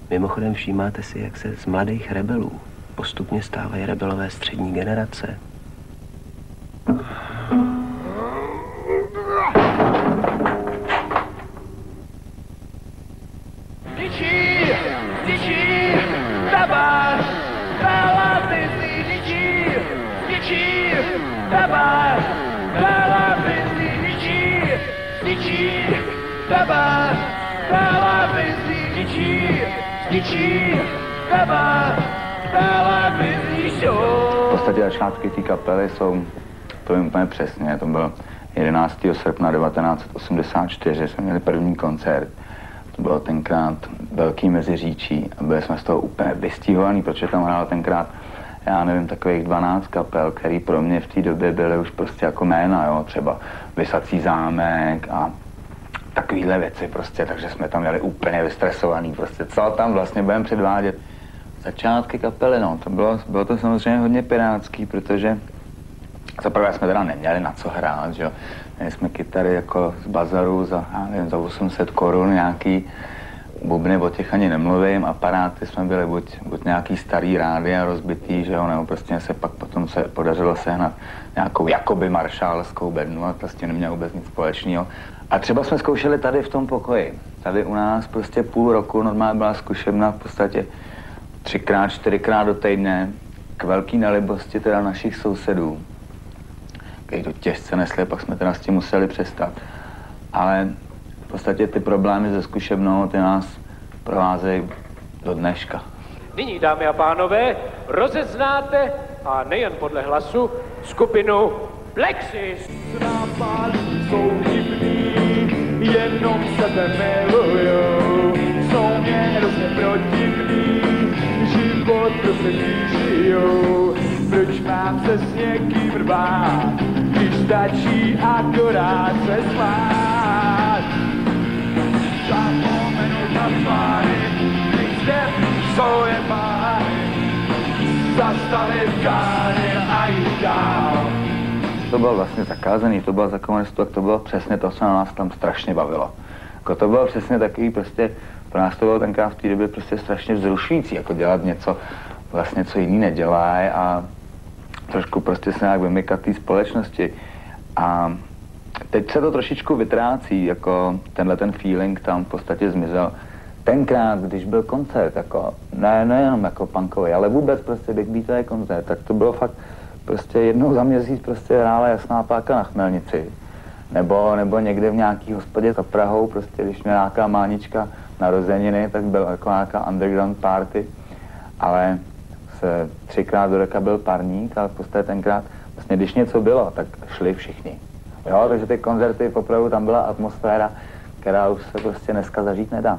Mimochodem všímáte si, jak se z mladých rebelů postupně stávají rebelové střední generace? V podstatě začátky té kapely jsou, to vím úplně přesně, to bylo 11. srpna 1984, jsme měli první koncert. To bylo tenkrát velký Meziříčí a byli jsme z toho úplně vystihovaný, protože tam hrálo tenkrát, já nevím, takových 12 kapel, který pro mě v té době byly už prostě jako jména, jo, třeba Visací zámek a takovýhle věci prostě, takže jsme tam měli úplně vystresovaný prostě, co tam vlastně budeme předvádět. Začátky kapely, no, bylo to samozřejmě hodně pirátský, protože zaprvé jsme teda neměli na co hrát, že jo. Měli jsme kytary jako z bazaru za, já nevím, za 800 korun, nějaký bubny, o těch ani nemluvím, aparáty jsme byli buď nějaký starý rádia rozbitý, že jo, nebo prostě potom se podařilo sehnat nějakou jakoby maršálskou bednu a prostě neměl vůbec nic společného. A třeba jsme zkoušeli tady v tom pokoji. Tady u nás prostě půl roku normálně byla zkušebna v podstatě 3x, 4x do týdne k velký nelibosti teda našich sousedů, kteří to těžce nesli, pak jsme teda s tím museli přestat. Ale v podstatě ty problémy se zkušebnou, ty nás provázejí do dneška. Nyní, dámy a pánové, rozeznáte, a nejen podle hlasu, skupinu Plexis. Nápadí jsou divný, jenom sebe milujou, jsou mě hrozně protivný, život prostě žijou. Proč mám se s někým rvát, když stačí akorát se smát. Zapomenout na tváři, když zde jsou je páry, zastavit káry a jít dál. To bylo vlastně zakázaný, to bylo za komunistů, tak to bylo přesně to, co na nás tam strašně bavilo. Jako to bylo přesně takový prostě, pro nás to bylo tenkrát v té době prostě strašně vzrušující, jako dělat něco, vlastně co jiný nedělají a trošku prostě se nějak vymykat té společnosti. A teď se to trošičku vytrácí, jako tenhle ten feeling tam v podstatě zmizel. Tenkrát, když byl koncert, jako, nejenom jako punkový, ale vůbec prostě big beatový koncert, tak to bylo fakt prostě jednou za měsíc prostě hrála Jasná páka na Chmelnici. Nebo někde v nějaký hospodě za Prahou, prostě když měla nějaká mánička narozeniny, tak byla jako nějaká underground party. Ale se 3x do roka byl parník, ale v podstatě tenkrát, vlastně když něco bylo, tak šli všichni. Jo, takže ty koncerty, opravdu tam byla atmosféra, která už se prostě dneska zažít nedá.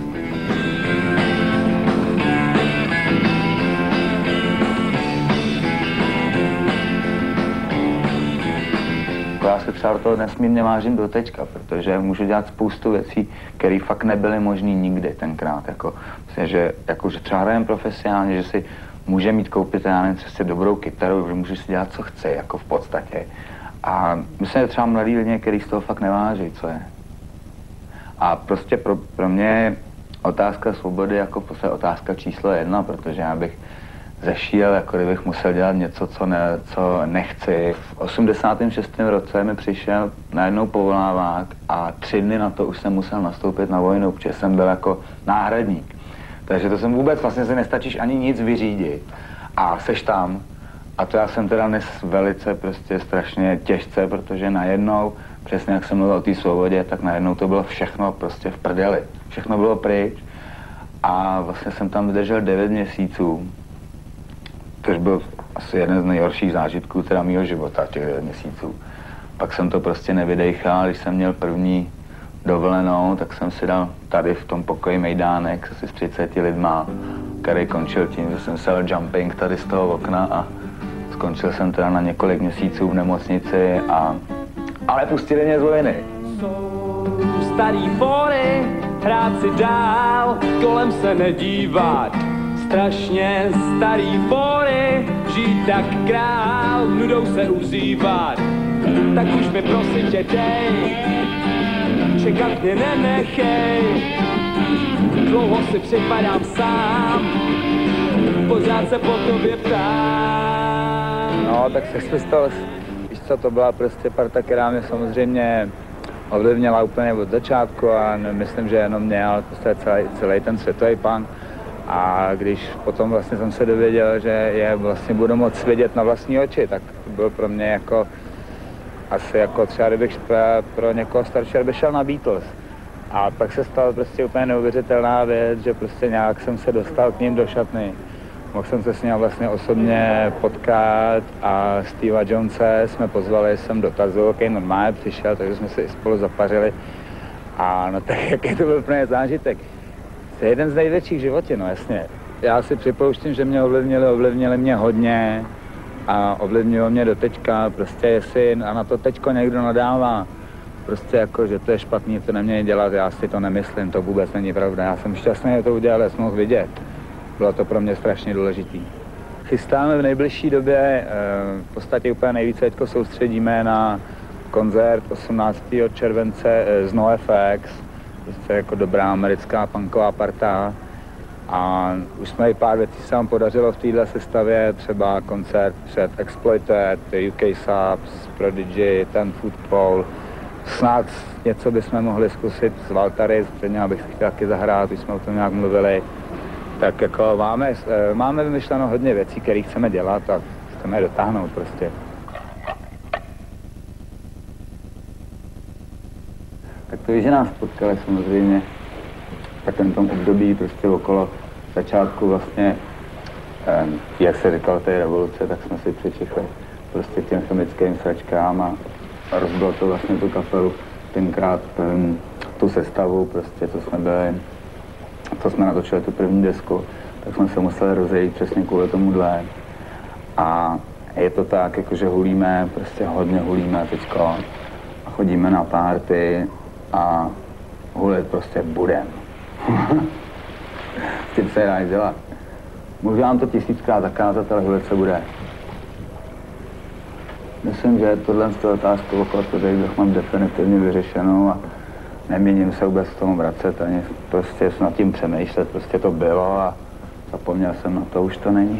Já se třeba do toho nesmírně vážím do teďka, protože můžu dělat spoustu věcí, které fakt nebyly možné nikdy tenkrát. Jako, myslím, že třeba hrajem profesionálně, že si může mít koupit, já nevím, si dobrou kytaru, že můžu si dělat, co chci, jako v podstatě. A myslím, že třeba mladí lidi, kteří z toho fakt neváží, co je. A prostě pro mě je otázka svobody jako otázka číslo 1, protože já bych zešíl, jako kdybych musel dělat něco, co nechci. V 86. roce mi přišel najednou povolávák a 3 dny na to už jsem musel nastoupit na vojnu, protože jsem byl jako náhradník. Takže to jsem vůbec vlastně si nestačíš ani nic vyřídit a seš tam. A to já jsem teda nes velice prostě strašně těžce, protože najednou, přesně jak jsem mluvil o té svobodě, tak najednou to bylo všechno prostě v prdeli. Všechno bylo pryč a vlastně jsem tam vydržel 9 měsíců. Což byl asi jeden z nejhorších zážitků teda mýho života, těch 9 měsíců. Pak jsem to prostě nevydejchal, když jsem měl první dovolenou, tak jsem si dal tady v tom pokoji mejdánek asi s 30 lidma, který končil tím, že jsem sel jumping tady z toho okna a skončil jsem teda na několik měsíců v nemocnici ale pustili mě z vojny. Jsou starý fóry, hrát si dál, kolem se nedívat. Strašně starý fóry, žít tak král, nudou se uzývat. Tak už mi prosím tě dej, čekat mě nenechej. Dlouho si si připadám sám, pořád se po tobě ptám. No, tak Sex Pistols, víš co, to byla prostě parta, která mě samozřejmě ovlivnila úplně od začátku a myslím, že jenom mě, ale prostě celý ten světový punk. A když potom vlastně jsem se dověděl, že je vlastně budu moct vidět na vlastní oči, tak to byl pro mě jako asi jako třeba kdybych pro někoho staršího by šel na Beatles. A pak se stala prostě úplně neuvěřitelná věc, že prostě nějak jsem se dostal k ním do šatny. Mohl jsem se s ním vlastně osobně potkat a Steva Jonese jsme pozvali sem do Tazu, který normálně přišel, takže jsme se i spolu zapařili. A no tak jaký to byl úplně zážitek. To je jeden z největších v životě, no jasně. Já si připouštím, že mě ovlivnili mě hodně a ovlivnilo mě do teďka, prostě jestli a na to teďko někdo nadává, prostě jako, že to je špatný, to neměli dělat, já si to nemyslím, to vůbec není pravda. Já jsem šťastný, že to udělal, já jsem mohl vidět. Bylo to pro mě strašně důležitý. Chystáme v nejbližší době, v podstatě úplně nejvíce teďko soustředíme na koncert 18. července z NoFX, prostě jako dobrá americká punková parta. A už jsme i pár věcí se nám podařilo v této sestavě, třeba koncert před Exploited, UK Subs, Prodigy, Ten Football. Snad něco bychom mohli zkusit s Valtary, předně abych si chtěl taky zahrát, už jsme o tom nějak mluvili. Tak jako máme vymyšleno hodně věcí, které chceme dělat a chceme je dotáhnout prostě. Tak to, že nás potkali samozřejmě v takovém tom období prostě okolo začátku vlastně, jak se říkalo té revoluce, tak jsme si přičichli prostě těm chemickým sračkám a rozbilo to vlastně tu kapelu, tenkrát tu sestavu prostě, co jsme natočili tu první desku, tak jsme se museli rozejít přesně kvůli tomuhle. A je to tak, jakože hulíme, prostě hodně hulíme teďko a chodíme na party a hulit prostě budem. S tím se dá dělat. Můžu vám to 1000krát zakázat, ale hulit se bude. Myslím, že tohle je otázku okolo toho, mám definitivně vyřešenou a neměním se vůbec k tomu vracet, ani prostě nad tím přemýšlet, prostě to bylo a zapomněl jsem na to, už to není.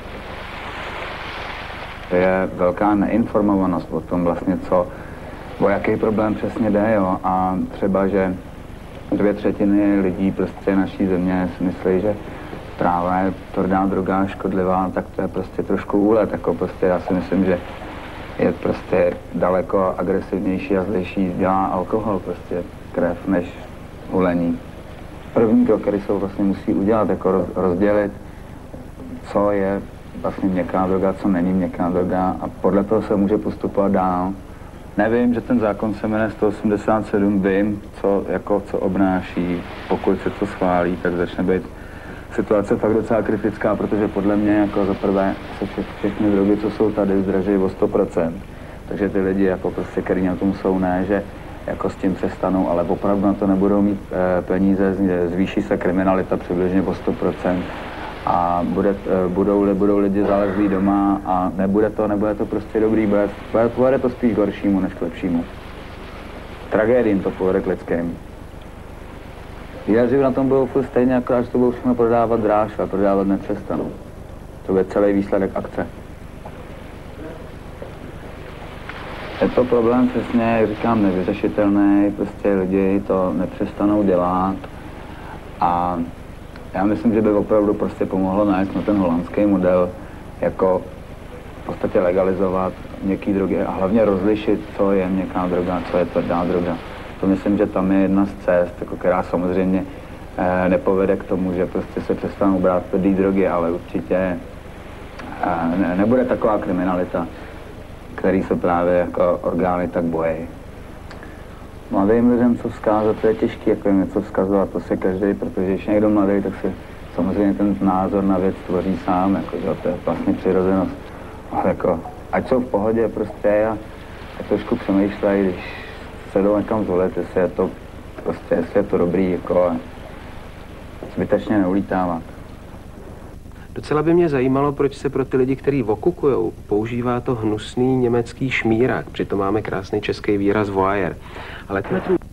Je velká neinformovanost o tom vlastně, o jaký problém přesně jde, jo, a třeba, že 2/3 lidí prostě naší země si myslí, že tráva je tvrdá droga, škodlivá, tak to je prostě trošku úlet, jako prostě já si myslím, že je prostě daleko agresivnější a zlejší dělá alkohol, prostě krev, než hulení. První krok, který se vlastně musí udělat, jako rozdělit, co je vlastně měkká droga, co není měkká droga a podle toho se může postupovat dál. Nevím, že ten zákon se jmenuje 187, vím, co obnáší, pokud se to schválí, tak začne být situace fakt docela kritická, protože podle mě jako za prvé se všechny drogy, co jsou tady, zdraží o 100%. Takže ty lidi, jako prostě, který na tom jsou, ne, že jako s tím přestanou, ale opravdu na to nebudou mít peníze, zvýší se kriminalita přibližně o 100% a budou lidi zálezlí doma a nebude to prostě dobrý, povede to spíš k horšímu než k lepšímu. Tragédiím to povede k lidským. Výrazy na tom budou furt stejně, akorát, že to budou všechno prodávat dráž a prodávat nepřestanou. To bude celý výsledek akce. Je to problém přesně, jak říkám, nevyřešitelný, prostě lidi to nepřestanou dělat a já myslím, že by opravdu prostě pomohlo najít na ten holandský model, jako v podstatě legalizovat měkké drogy a hlavně rozlišit, co je měkká droga, co je tvrdá droga. To myslím, že tam je jedna z cest, jako která samozřejmě nepovede k tomu, že prostě se přestanou brát tvrdý drogy, ale určitě nebude taková kriminalita, který se právě jako orgány tak bojí. Mladým lidem co vzkázat, to je těžké, jako jim něco vzkazovat, to si každý, protože když je někdo mladý, tak si samozřejmě ten názor na věc tvoří sám, jako, že to je vlastně přirozenost. Ale jako, ať jsou v pohodě prostě a trošku přemýšlejí, když se jdou někam zvolit, jestli je to dobrý, jako a zbytečně neulítávat. Docela by mě zajímalo, proč se pro ty lidi, kteří okukujou, používá to hnusný německý šmírák. Přitom máme krásný český výraz voyeur. Ale